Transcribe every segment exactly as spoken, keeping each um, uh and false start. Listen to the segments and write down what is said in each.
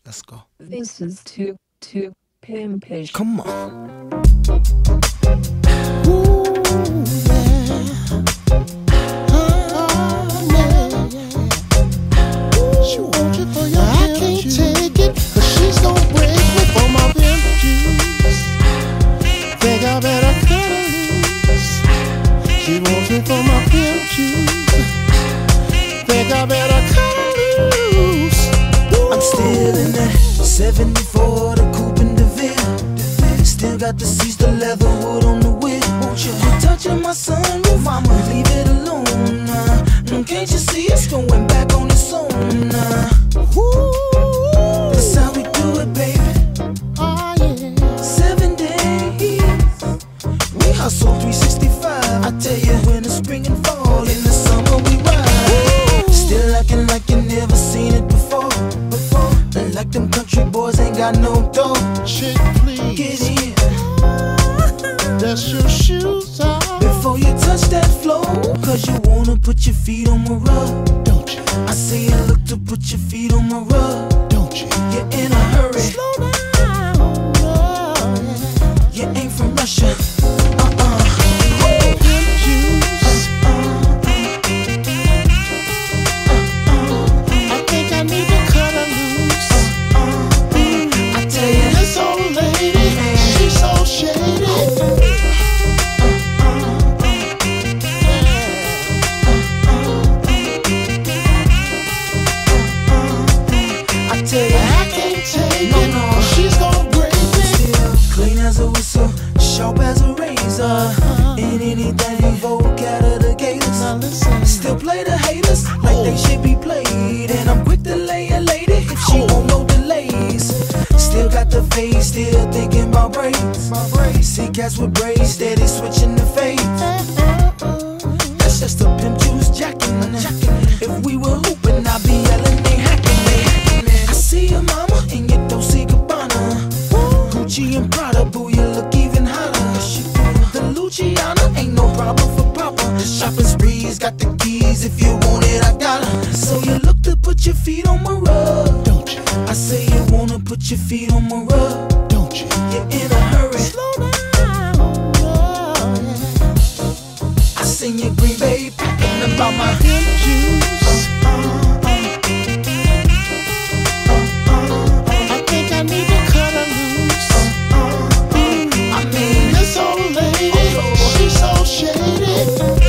Let's go. This is too, too pimpish. Come on. Ooh, yeah. Oh, yeah, yeah. She wants it for your I can't juice. Take it, cause she's gon' break me for my pimp juice. Think I better cut her loose. She wants it for my pimp juice. Think I better cut her loose. Ooh. I'm still in that seventy-four, the coupe in the Ville. Still got the seats, the leather wood on the wheel. Won't you be touching my sunroof? Mama, leave it alone. Nah. Mm, can't you see it's going back on its own? Nah. Ooh. That's how we do it, baby. Oh, yeah. Seven days. We hustle three sixty-five. I tell you, when the spring and fall, in the summer we ride. Ooh. Still acting like you never seen it before. Before, like them country boys ain't got no door. Chick, please. Get in. Dust your shoes off before you touch that floor, cause you wanna put your feet on my rug, don't you? I say you look to put your feet on my rug, don't you? You're in a hurry. Slow down, oh, yeah. You ain't from Russia. Uh-uh. Pimp juice. Uh-uh. I think I need to cut her loose. Uh-uh. I tell you, this old lady, she's so shady. Sharp as a razor, uh-huh. And anything invoke out of the gators. Still play the haters like oh. They should be played. And I'm quick to lay a lady if she want no delays. Still got the face, still thinking about braids. See cats with braids, steady switching the fades. That's just a Pimp Juice jacking. If we were hooping, I'd be yelling, they hacking. I see your mama in your Dolce Gabbana, Gucci and Prada, boo, you look even hotter. The Luciana ain't no problem for Papa. The shopping spree's got the keys, if you want it, I got her. So you look to put your feet on my rug, don't you? I say you wanna put your feet on my rug, don't you? You're in a hurry. Slow down, oh, yeah. I seen you Green Bay packing about my pimp juice. uh, uh, uh, uh, I think I need to cut her loose. I mean, this old lady, oh, she's so shady.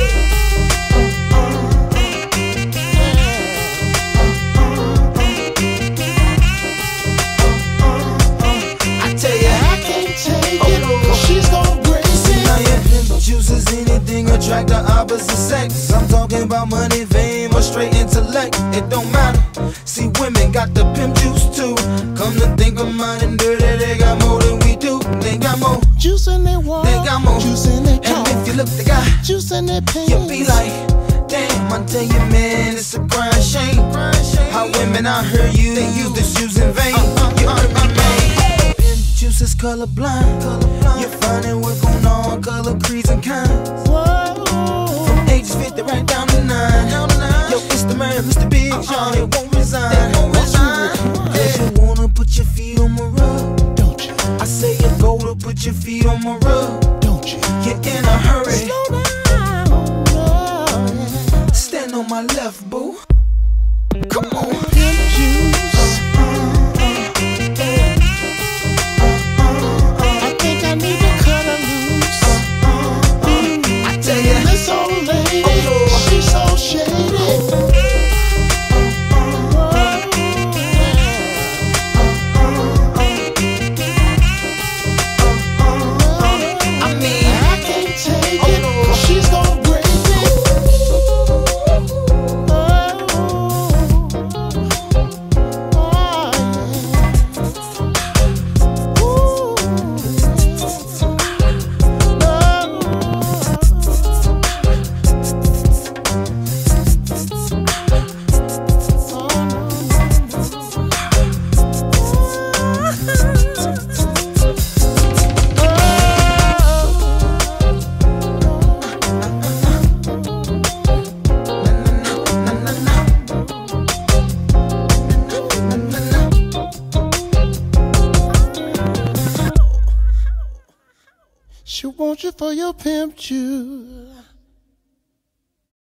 I tell you, I can't take it, cause she's gon' grace it. Now your Pimp Juice is anything attract the opposite sex. I'm talking about money, fame, or straight intellect. It don't matter. See, women got the Pimp Juice too. Come to think of mine and dirty, they got more than we do. They got more juice in their walk, they got more juice in their and if you look the guy, juice in their pants, you be like, damn, I tell you, man, it's a crying shame. How women out here you they use this juice in vain. You heard me, man. Pimp Juice is colorblind. You find it work on all color, creeds, and kinds. From ages fifty right down to nine. Yo, it's the man, Mister Big Sean, it won't resign. Cause you wanna put your feet on my rug, don't you? I say you go to put your feet on my rug, don't you? You're in a hurry. Slow down, oh, yeah. Stand on my left, boo. Come on. Pimp juice. I think I need to cut her loose. I tell you, this old lady, oh, she's so shady. She wants you for your pimp juice.